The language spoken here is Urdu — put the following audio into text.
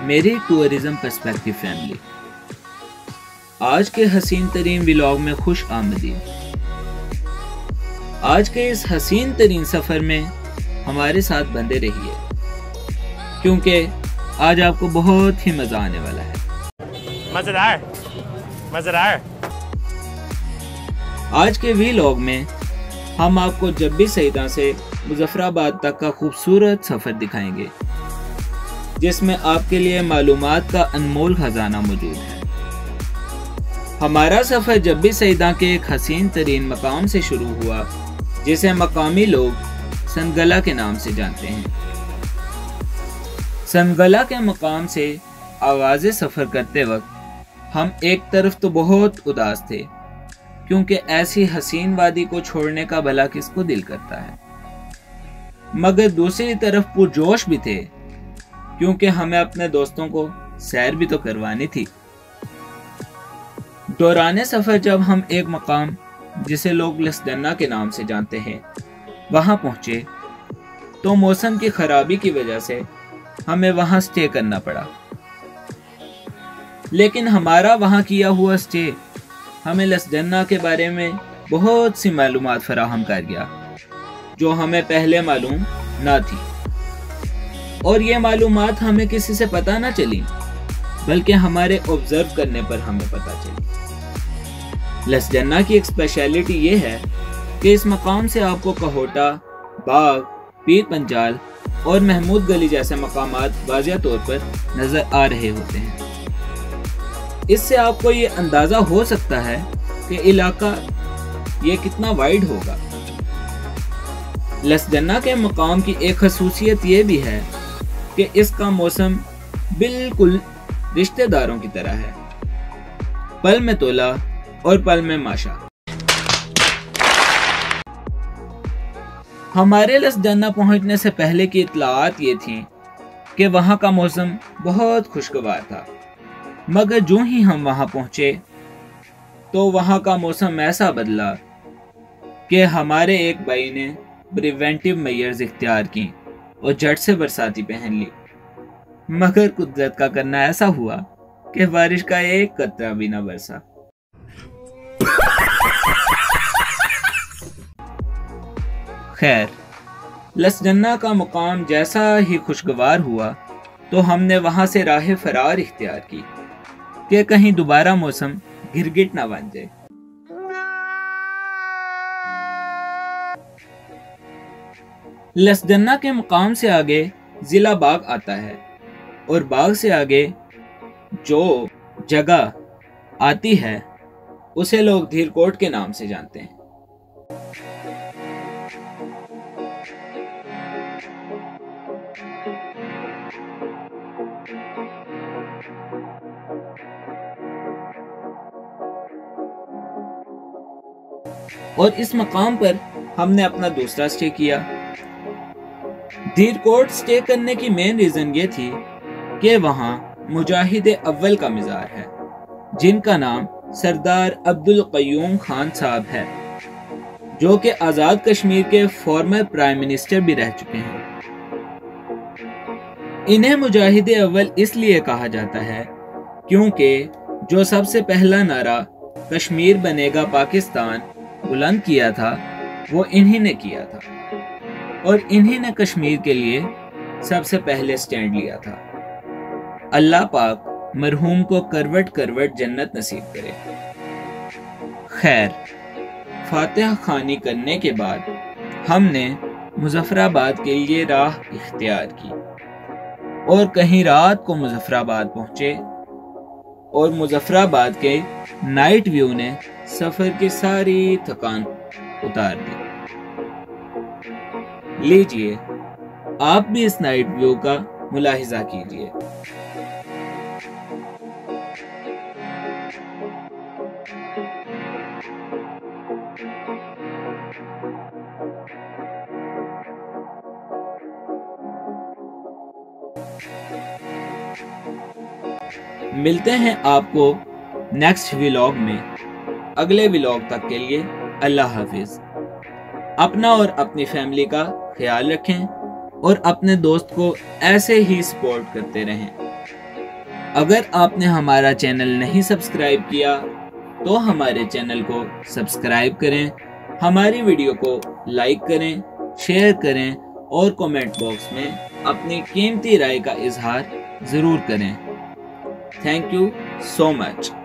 میری ٹورزم پرسپیکٹیو فیملی، آج کے حسین ترین ولاگ میں خوش آمدید۔ آج کے اس حسین ترین سفر میں ہمارے ساتھ بندے رہیے، کیونکہ آج آپ کو بہت ہی مزہ آنے والا ہے۔ مزیدار۔ آج کے ولاگ میں ہم آپ کو جبی سیداں سے مظفر آباد تک کا خوبصورت سفر دکھائیں گے، جس میں آپ کے لیے معلومات کا انمول خزانہ موجود ہے۔ ہمارا سفر جبی سیداں کے ایک حسین ترین مقام سے شروع ہوا، جسے مقامی لوگ سنگلا کے نام سے جانتے ہیں۔ سنگلا کے مقام سے آغاز سفر کرتے وقت ہم ایک طرف تو بہت اداس تھے، کیونکہ ایسی حسین وادی کو چھوڑنے کا بھلا کس کو دل کرتا ہے، مگر دوسری طرف پرجوش بھی تھے، کیونکہ ہمیں اپنے دوستوں کو سیر بھی تو کروانی تھی۔ دوران سفر جب ہم ایک مقام جسے لوگ لسدنا کے نام سے جانتے ہیں وہاں پہنچے، تو موسم کی خرابی کی وجہ سے ہمیں وہاں سٹے کرنا پڑا، لیکن ہمارا وہاں کیا ہوا سٹے ہمیں لسدنا کے بارے میں بہت سی معلومات فراہم کر گیا، جو ہمیں پہلے معلوم نہ تھی، اور یہ معلومات ہمیں کسی سے پتہ نہ چلی، بلکہ ہمارے آبزرو کرنے پر ہمیں پتہ چلی۔ لسدنا کی ایک اسپیشلٹی یہ ہے کہ اس مقام سے آپ کو کہوٹا، باغ، پیر پنجال اور محمود گلی جیسے مقامات واضح طور پر نظر آ رہے ہوتے ہیں۔ اس سے آپ کو یہ اندازہ ہو سکتا ہے کہ علاقہ یہ کتنا وائڈ ہوگا۔ لسدنا کے مقام کی ایک خصوصیت یہ بھی ہے کہ اس کا موسم بالکل رشتہ داروں کی طرح ہے، پل میں تولا اور پل میں ماشا۔ ہمارے لسدنا پہنچنے سے پہلے کی اطلاعات یہ تھیں کہ وہاں کا موسم بہت خوشگوار تھا، مگر جو ہی ہم وہاں پہنچے تو وہاں کا موسم ایسا بدلا کہ ہمارے ایک بھائی نے پریونٹیو میئرز اختیار کی اور جھٹ سے برساتی پہن لی، مگر قدرت کا کرنا ایسا ہوا کہ بارش کا ایک قطرہ بھی نہ برسا۔ خیر، لسدنا کا مقام جیسا ہی خوشگوار ہوا تو ہم نے وہاں سے راہ فرار اختیار کی کہ کہیں دوبارہ موسم گرگٹ نہ بن جائے۔ لسدنا کے مقام سے آگے ضلع باغ آتا ہے، اور باغ سے آگے جو جگہ آتی ہے اسے لوگ دھیرکوٹ کے نام سے جانتے ہیں۔ اور اس مقام پر ہم نے اپنا دوسرا سٹے کیا۔ دھیرکوٹ سٹے کرنے کی مین ریزن یہ تھی کہ وہاں مجاہد اول کا مزار ہے، جن کا نام سردار عبدالقیوم خان صاحب ہے، جو کہ آزاد کشمیر کے فارمر پرائم منسٹر بھی رہ چکے ہیں۔ انہیں مجاہد اول اس لیے کہا جاتا ہے کیونکہ جو سب سے پہلا نعرہ کشمیر بنے گا پاکستان بلند کیا تھا وہ انہی نے کیا تھا، اور انہی نے کشمیر کے لیے سب سے پہلے سٹینڈ لیا تھا۔ اللہ پاک مرحوم کو کروٹ کروٹ جنت نصیب کرے۔ خیر، فاتحہ خوانی کرنے کے بعد ہم نے مظفر آباد کے لیے راہ اختیار کی، اور کہیں رات کو مظفر آباد پہنچے، اور مظفر آباد کے نائٹ ویو نے سفر کی ساری تھکان اتار دی۔ لیجئے آپ بھی اس نائٹ ویو کا ملاحظہ کیجئے۔ ملتے ہیں آپ کو نیکسٹ ولاگ میں۔ اگلے ولاگ تک کے لیے اللہ حافظ۔ اپنا اور اپنی فیملی کا خیال رکھیں اور اپنے دوست کو ایسے ہی سپورٹ کرتے رہیں۔ اگر آپ نے ہمارا چینل نہیں سبسکرائب کیا تو ہمارے چینل کو سبسکرائب کریں، ہماری ویڈیو کو لائک کریں، شیئر کریں اور کومنٹ باکس میں اپنی قیمتی رائے کا اظہار ضرور کریں۔ Thank you so much.